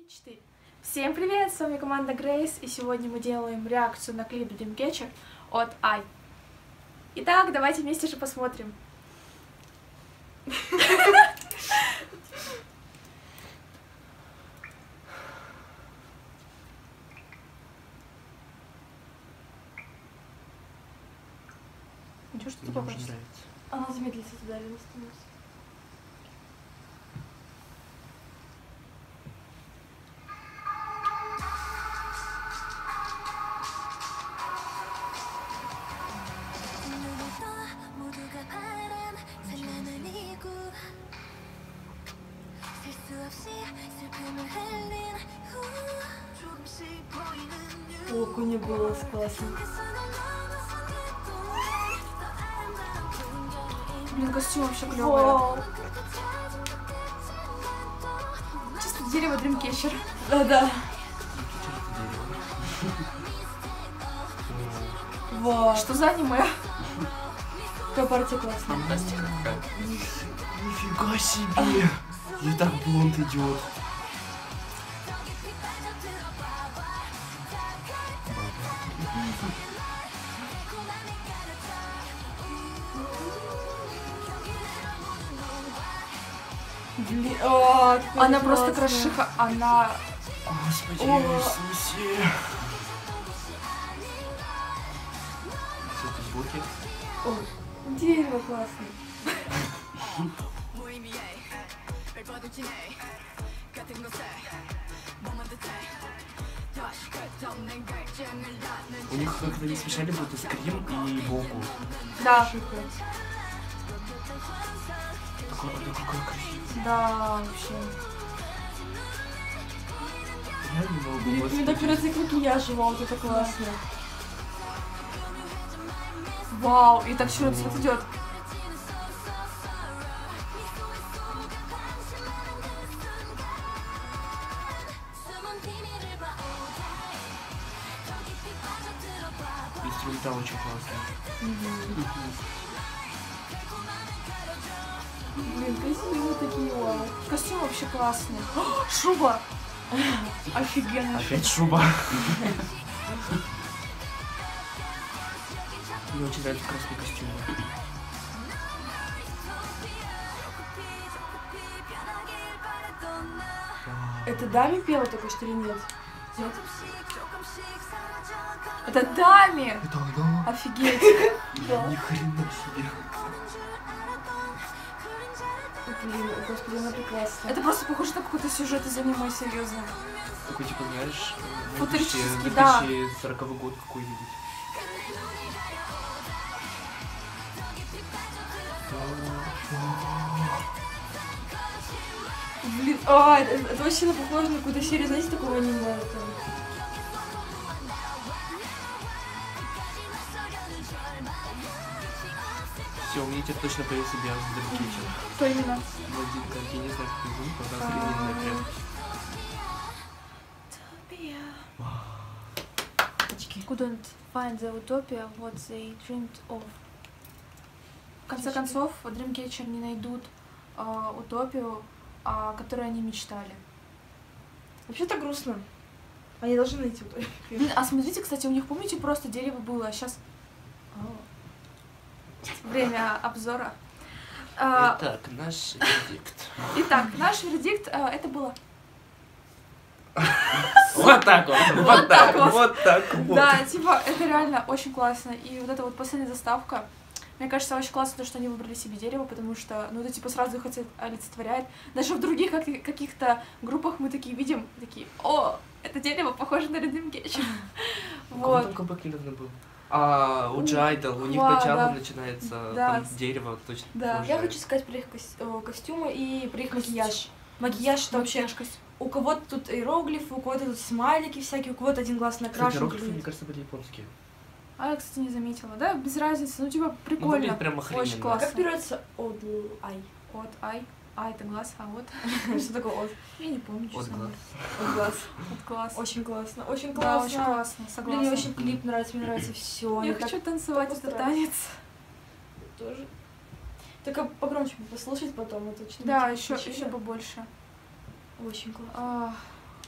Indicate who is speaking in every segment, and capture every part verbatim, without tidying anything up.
Speaker 1: три, четыре. Всем привет, с вами команда Грейс, и сегодня мы делаем реакцию на клип Dreamcatcher от Ай. Итак, давайте вместе же посмотрим. Ничего, что такое хочется? Она замедлится туда или остановится.
Speaker 2: О, у нее голос классный.
Speaker 1: Блин, костюм вообще клёвый. Чисто дерево Dreamcatcher.
Speaker 2: Да-да. Вау.
Speaker 1: Что за аниме?
Speaker 2: Какая партия классная.
Speaker 3: Фантастика какая. Нифига себе! И так блонд идет.
Speaker 2: Блин, о,
Speaker 1: Она просто крашиха, она...
Speaker 3: Господи,
Speaker 1: О.
Speaker 3: Иисусе. Что это, звуки?
Speaker 2: О, дерево классное.
Speaker 3: У них как-то не смешали будто скрим и боку.
Speaker 1: Да,
Speaker 3: Такой, ой, какой красивый.
Speaker 1: да, вообще.
Speaker 3: Я не могу,
Speaker 2: Блин, мне
Speaker 3: господи.
Speaker 2: так нравится, как макияж, вот это классно.
Speaker 1: Вау, и так все цвет идет.
Speaker 3: Инструментал очень классный.
Speaker 2: Блин, красивые такие, вау.
Speaker 1: Костюм вообще классный. О, шуба! Офигенно.
Speaker 3: Опять шуба. Мне очень нравится красный костюм.
Speaker 2: Это Дами пела только что или нет? Нет?
Speaker 1: Это Дами!
Speaker 3: Это она?
Speaker 1: Офигеть!
Speaker 2: Да.
Speaker 3: Ни хрена себе.
Speaker 2: Блин, господи, она прекрасная.
Speaker 1: Это просто похоже на какой-то сюжет из аниме, серьезно.
Speaker 3: Такой, типа, знаешь,
Speaker 1: Футуристический, да.
Speaker 3: две тысячи сороковой год какой-нибудь.
Speaker 2: Блин, а, это, это вообще на похоже на какую-то серию, знаете, такого аниме. это.
Speaker 3: Все, у меня теперь точно появился Бианс Dreamcatcher.
Speaker 1: Кто именно?
Speaker 3: Блондинка, я не знаю, как ее зовут, но она охрененная прям.
Speaker 1: Couldn't find the utopia what they dreamed of. В конце концов, Dreamcatcher не найдут а, утопию, о которой они мечтали.
Speaker 2: Вообще-то грустно. Они должны найти утопию.
Speaker 1: Блин, а смотрите, кстати, у них, помните, просто дерево было, а сейчас... Время обзора. А,
Speaker 3: Итак, наш вердикт.
Speaker 1: Итак, наш вердикт, а, это было...
Speaker 3: Вот так вот, вот так, вот так вот.
Speaker 1: Да, типа, это реально очень классно. И вот эта вот последняя заставка, мне кажется, очень классно то, что они выбрали себе дерево, потому что, ну, это, типа, сразу их олицетворяет. Даже в других как- каких-то группах мы такие видим, такие, о, это дерево похоже на Dreamcatcher.
Speaker 3: У кого там
Speaker 1: Вот.
Speaker 3: камбэк недавно был? А, у Джайдл, у них
Speaker 1: Ва,
Speaker 3: начало
Speaker 1: да.
Speaker 3: начинается,
Speaker 1: Да.
Speaker 3: там дерево точно
Speaker 1: Да.
Speaker 3: похоже.
Speaker 2: Я хочу сказать про их кос- о, костюмы и про их макияж. Макияж это вообще... У кого-то тут иероглифы, у кого-то тут смайлики всякие, у кого-то один глаз
Speaker 3: Кстати,
Speaker 2: накрашен.
Speaker 3: иероглифы,
Speaker 2: другой
Speaker 3: мне
Speaker 2: нет.
Speaker 3: кажется, были японские.
Speaker 1: А я, кстати, не заметила. Да, без разницы. Ну, типа,
Speaker 3: Ну,
Speaker 1: прикольно.
Speaker 3: выглядит прям
Speaker 1: Очень
Speaker 3: охрененно.
Speaker 2: А
Speaker 1: классно.
Speaker 2: как пишется от ай?
Speaker 1: От, ай. А, это глаз, а вот.
Speaker 2: Что такое от?
Speaker 1: Я не помню,
Speaker 3: От
Speaker 1: честно.
Speaker 3: глаз.
Speaker 2: От глаз.
Speaker 1: От глаз.
Speaker 2: Очень классно, очень
Speaker 1: Да,
Speaker 2: классно.
Speaker 1: очень классно,
Speaker 2: Блин,
Speaker 1: согласна.
Speaker 2: мне вообще клип нравится, мне нравится все.
Speaker 1: Я хочу танцевать
Speaker 2: так
Speaker 1: этот
Speaker 2: постараюсь.
Speaker 1: танец.
Speaker 2: Тоже. Только погромче послушать потом, это очень
Speaker 1: Да,
Speaker 2: интересно.
Speaker 1: еще, еще побольше.
Speaker 2: Очень классно.
Speaker 1: А,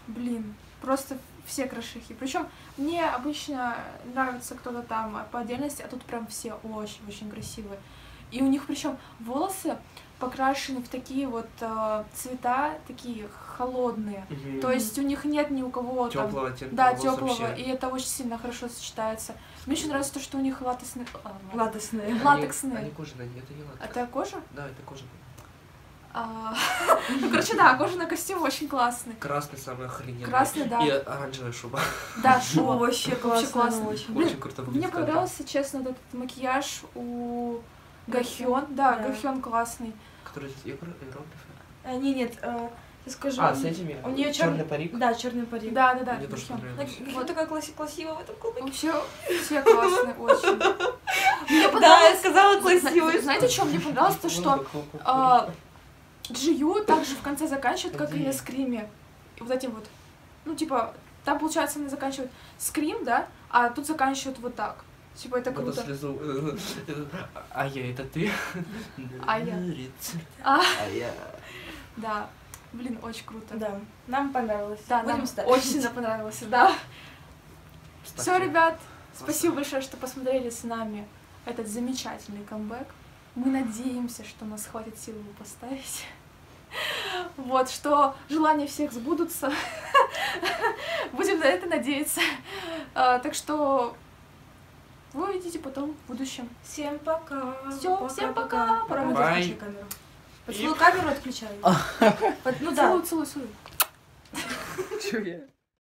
Speaker 1: Блин, просто все крашихи. Причем мне обычно нравится кто-то там по отдельности, а тут прям все очень-очень красивые. И у них причем волосы покрашены в такие вот э, цвета, такие холодные.
Speaker 3: Мгм.
Speaker 1: То есть у них нет ни у кого там...
Speaker 3: Теплого оттенка
Speaker 1: Да,
Speaker 3: волос
Speaker 1: теплого,
Speaker 3: вообще.
Speaker 1: и это очень сильно хорошо сочетается. Мне очень нравится то, что у них латексные... а, ладно.
Speaker 2: Ладосные.
Speaker 3: Они-
Speaker 1: латексные.
Speaker 3: Они кожаные, это не латекс.
Speaker 1: Это кожа?
Speaker 3: Да, это кожаный.
Speaker 1: А, Ну, короче, да, кожаный костюм очень классный.
Speaker 3: Красный самый охрененный.
Speaker 1: Красный, да.
Speaker 3: И оранжевая шуба.
Speaker 1: Да,
Speaker 2: О,
Speaker 1: шуба.
Speaker 2: вообще классно.
Speaker 1: классно.
Speaker 2: Очень.
Speaker 1: Блин,
Speaker 3: Очень круто
Speaker 1: Мне
Speaker 3: выглядит.
Speaker 1: понравился, честно, вот этот макияж у
Speaker 2: Гахён?
Speaker 1: Гахён. Да,
Speaker 2: Да.
Speaker 1: Гахён классный.
Speaker 3: Который здесь иероглифы.
Speaker 2: А, не, нет, э, я скажу.
Speaker 3: А, с этими?
Speaker 2: У неё
Speaker 3: Черный
Speaker 2: чёрный-
Speaker 3: парик?
Speaker 2: Да, черный парик.
Speaker 1: Да, да, да.
Speaker 3: Мне тоже
Speaker 1: Гахён.
Speaker 3: понравилось.
Speaker 2: Так, Вот такая класси- красивая в этом клубе.
Speaker 1: Вообще, все классные очень. Мне
Speaker 2: Да, я
Speaker 1: понравилось...
Speaker 2: сказала
Speaker 1: Зна-
Speaker 2: красивый.
Speaker 1: Знаете, что мне понравилось? То, что а, Джию также в конце заканчивает, как и на Скриме. И вот этим вот. Ну, типа, там, получается, она заканчивает Скрим, да? А тут заканчивают вот так. Типа, это
Speaker 3: Надо
Speaker 1: круто.
Speaker 3: слезу. А я, это ты?
Speaker 1: А я.
Speaker 3: Нравится.
Speaker 1: А.
Speaker 3: А я.
Speaker 1: Да. Блин, очень круто.
Speaker 2: Да, нам понравилось.
Speaker 1: Да,
Speaker 2: Будем
Speaker 1: нам
Speaker 2: ставить.
Speaker 1: очень сильно понравилось, да. Все,
Speaker 3: Ставьте.
Speaker 1: ребят, спасибо большое, что посмотрели с нами этот замечательный камбэк. Мы надеемся, что нас хватит сил его поставить. Вот, что желания всех сбудутся. Будем на это надеяться. А, Так что вы увидите потом в будущем.
Speaker 2: Всем пока.
Speaker 1: Всё, всем пока.
Speaker 2: Пора мы
Speaker 3: Бай.
Speaker 2: отключай камеру. Поцелуй камеру, отключай. Под- Ну да.
Speaker 1: Целую, целую, целую.
Speaker 3: Чё я?